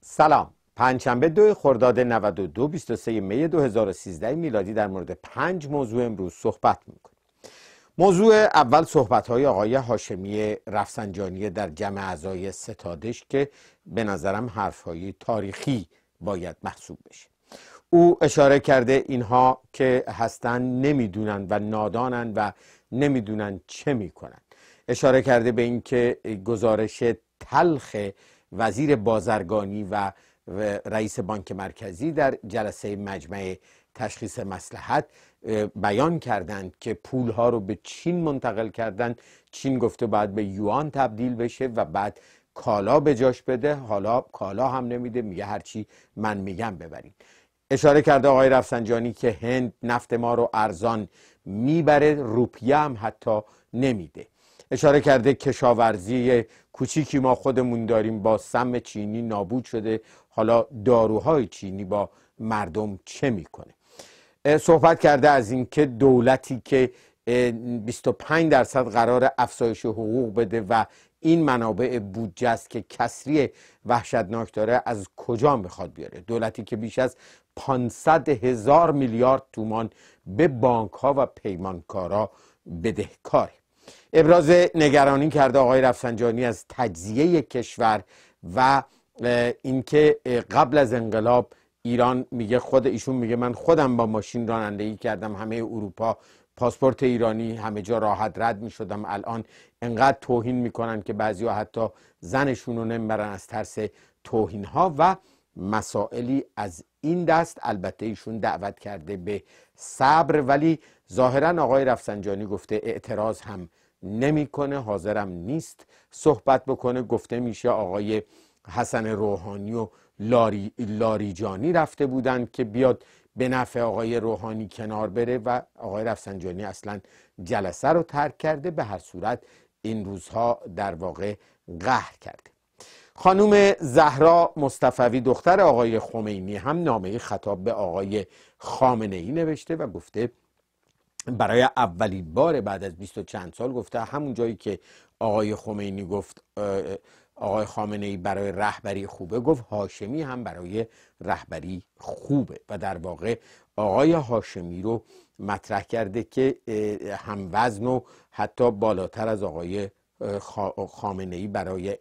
سلام. پنجشنبه 2 خرداد 92 23 می 2013 میلادی در مورد 5 موضوع امروز صحبت میکنیم. موضوع اول صحبت‌های آقای هاشمی رفسنجانی در جمع اعضای ستادش که به نظرم حرف‌های تاریخی باید محسوب بشه. او اشاره کرده اینها که هستن نمیدونن و نادانن و نمیدونن چه میکنن. اشاره کرده به این که گزارش تلخ وزیر بازرگانی و رئیس بانک مرکزی در جلسه مجمع تشخیص مصلحت بیان کردند که پولها رو به چین منتقل کردند. چین گفته باید به یوان تبدیل بشه و بعد کالا به جاش بده. حالا کالا هم نمیده، میگه هرچی من میگم ببرید. اشاره کرده آقای رفسنجانی که هند نفت ما رو ارزان میبره، روپیه هم حتی نمیده. اشاره کرده کشاورزی کوچیکی ما خودمون داریم با سم چینی نابود شده، حالا داروهای چینی با مردم چه میکنه. صحبت کرده از اینکه دولتی که 25% قرار افزایش حقوق بده و این منابع بودجه است که کسری وحشتناک داره، از کجا میخواد بیاره؟ دولتی که بیش از 500,000 میلیارد تومان به بانک ها و پیمانکارا بدهکاره. ابراز نگرانی کرده آقای رفسنجانی از تجزیه کشور و اینکه قبل از انقلاب ایران میگه، ایشون میگه من خودم با ماشین رانندگی کردم همه اروپا، پاسپورت ایرانی همه جا راحت رد میشدم. الان انقدر توهین میکنن که بعضیا حتی زنشون رو نمیبرن از ترس توهین ها و مسائلی از این دست. البته ایشون دعوت کرده به صبر، ولی ظاهرا آقای رفسنجانی گفته اعتراض هم نمیکنه، حاضرم نیست صحبت بکنه. گفته میشه آقای حسن روحانی و لاریجانی رفته بودن که بیاد به نفع آقای روحانی کنار بره و آقای رفسنجانی اصلا جلسه رو ترک کرده. به هر صورت این روزها در واقع قهر کرده. خانم زهرا مصطفوی دختر آقای خمینی هم نامه خطاب به آقای خامنه ای نوشته و گفته برای اولین بار بعد از 20 و چند سال گفته همون جایی که آقای خمینی گفت آقای خامنه ای برای رهبری خوبه، گفت هاشمی هم برای رهبری خوبه و در واقع آقای هاشمی رو مطرح کرده که هم وزن و حتی بالاتر از آقای خامنه ای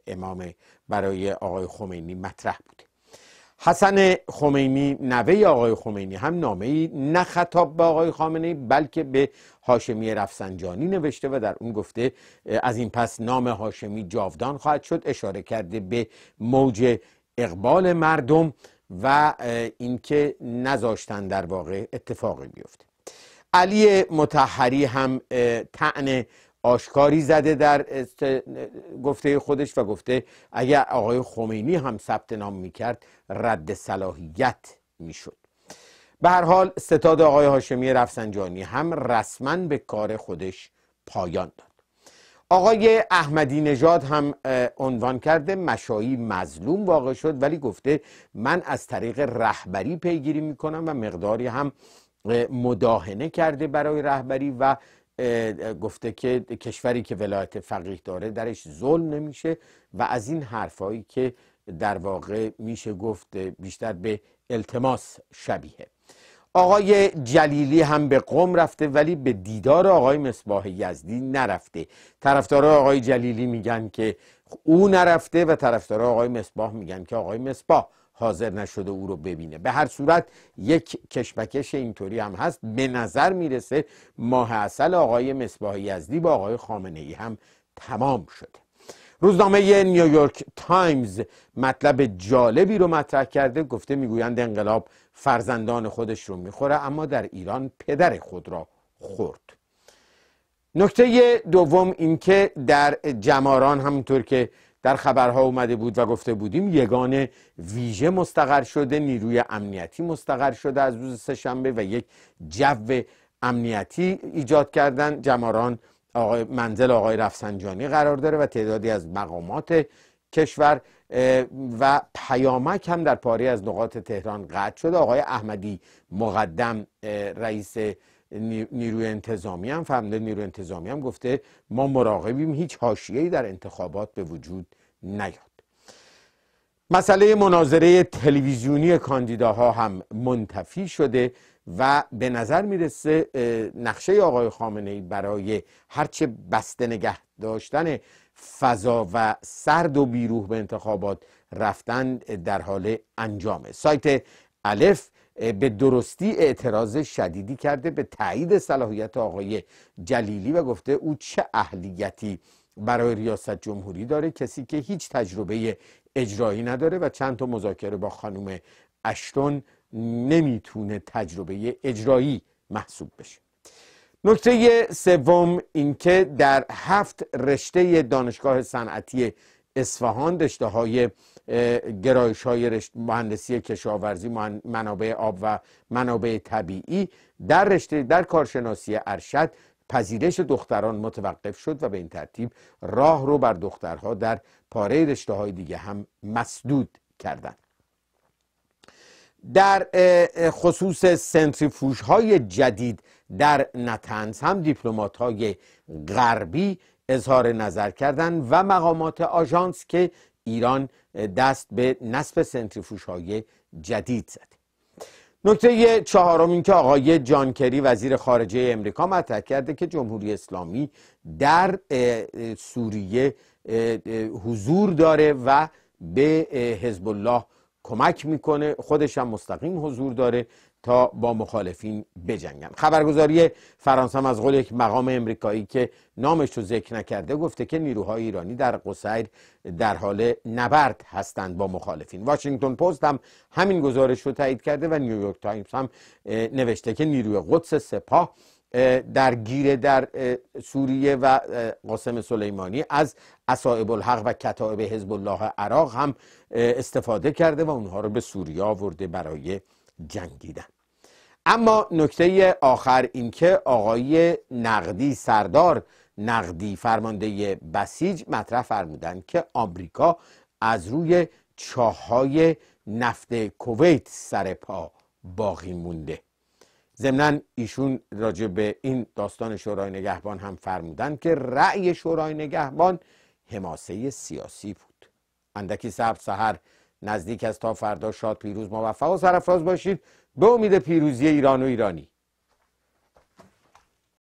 برای آقای خمینی مطرح بوده. حسن خمینی نوه آقای خمینی هم نامه‌ای نه خطاب به آقای خامنه‌ای بلکه به هاشمی رفسنجانی نوشته و در اون گفته از این پس نام هاشمی جاودان خواهد شد. اشاره کرده به موج اقبال مردم و اینکه نذاشتن در واقع اتفاقی بیفته. علی مطهری هم طعن آشکاری زده در گفته خودش و گفته اگر آقای خمینی هم ثبت نام میکرد رد صلاحیت میشد. به هر حال ستاد آقای هاشمی رفسنجانی هم رسما به کار خودش پایان داد. آقای احمدی نژاد هم عنوان کرده مشایی مظلوم واقع شد، ولی گفته من از طریق رهبری پیگیری میکنم و مقداری هم مداهنه کرده برای رهبری و گفته که کشوری که ولایت فقیه داره درش ظلم نمیشه و از این حرفایی که در واقع میشه گفت بیشتر به التماس شبیه. آقای جلیلی هم به قم رفته ولی به دیدار آقای مصباح یزدی نرفته. طرفدارای آقای جلیلی میگن که او نرفته و طرفدارای آقای مصباح میگن که آقای مصباح حاضر نشده او رو ببینه. به هر صورت یک کشمکش اینطوری هم هست. به نظر میرسه ماه عسل آقای مصباح یزدی با آقای خامنه ای هم تمام شده. روزنامه نیویورک تایمز مطلب جالبی رو مطرح کرده. گفته میگویند انقلاب فرزندان خودش رو میخوره اما در ایران پدر خود را خورد. نکته دوم این که در جماران همونطور که در خبرها اومده بود و گفته بودیم یگان ویژه مستقر شده، نیروی امنیتی مستقر شده از روز سه‌شنبه و یک جو امنیتی ایجاد کردن. جماران منزل آقای رفسنجانی قرار داره و تعدادی از مقامات کشور و پیامک هم در پاری از نقاط تهران قطع شده. آقای احمدی مقدم رئیس نیروی انتظامی هم فرمانده نیروی انتظامی هم گفته ما مراقبیم هیچ حاشیه‌ای در انتخابات به وجود نیاد. مسئله مناظره تلویزیونی کاندیداها هم منتفی شده و به نظر میرسه نقشه آقای خامنه‌ای برای هرچه بسته نگه داشتن فضا و سرد و بیروح به انتخابات رفتن در حال انجامه. سایت الف به درستی اعتراض شدیدی کرده به تایید صلاحیت آقای جلیلی و گفته او چه اهلیتی برای ریاست جمهوری داره، کسی که هیچ تجربه اجرایی نداره و چند تا مذاکره با خانم اشتون نمیتونه تجربه اجرایی محسوب بشه. نکته سوم اینکه در 7 رشته دانشگاه صنعتی اصفهان رشته‌های گرایش‌های مهندسی کشاورزی، منابع آب و منابع طبیعی در کارشناسی ارشد پذیرش دختران متوقف شد و به این ترتیب راه رو بر دخترها در پاره رشته‌های دیگه هم مسدود کردند. در خصوص سنتریفوژهای جدید در نتنز هم دیپلمات‌های غربی اظهار نظر کردند و مقامات آژانس که ایران دست به نصب سنتریفوژهای جدید زده. نکته چهارم این که آقای جان کری وزیر خارجه امریکا مطرح کرده که جمهوری اسلامی در سوریه حضور داره و به حزب الله کمک میکنه، خودش هم مستقیم حضور داره تا با مخالفین بجنگن. خبرگزاری فرانسه هم از قول یک مقام امریکایی که نامش رو ذکر نکرده گفته که نیروهای ایرانی در قصیر در حال نبرد هستند با مخالفین. واشنگتن پست هم همین گزارش رو تایید کرده و نیویورک تایمز هم نوشته که نیروی قدس سپاه درگیر در سوریه و قاسم سلیمانی از عصائب الحق و کتائب حزب الله عراق هم استفاده کرده و اونها رو به سوریه آورده برای جنگیدن. اما نکته آخر این که آقای نقدی، سردار نقدی، فرمانده بسیج مطرح فرمودند که آمریکا از روی چاه‌های نفت کویت سر پا باقی مونده. ضمناً ایشون راجع به این داستان شورای نگهبان هم فرمودند که رأی شورای نگهبان حماسه سیاسی بود. اندکی صبر سحر نزدیک است. تا فردا شاد، پیروز، موفق و سرفراز باشید. به امید پیروزی ایران و ایرانی.